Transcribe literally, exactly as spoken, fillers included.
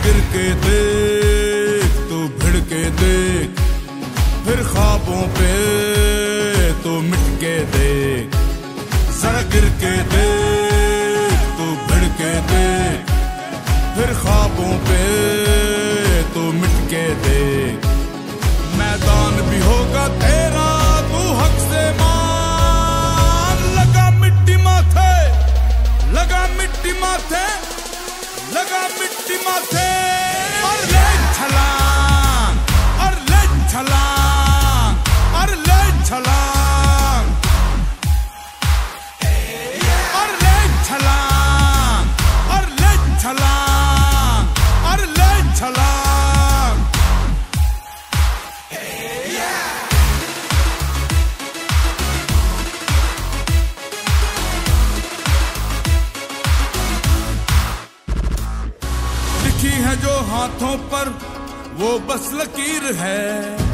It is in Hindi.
गिर के देख तू भिड़ के देख, फिर ख्वाबों पे तू मिट के देख। जरा गिर के देख तू भिड़ के देख, फिर ख्वाबों पे तू मिट के देख। मैदान भी होगा तेरा तू हक से मान, लगा मिट्टी माथे, लगा मिट्टी माथे, लगा मिट्टी माथे। और ले छलांग, और ले छलांग, और ले छलांग, और ले छलांग, और ले छलांग, और ले छलांग। लिखी है जो हाथों पर वो बस लकीर है,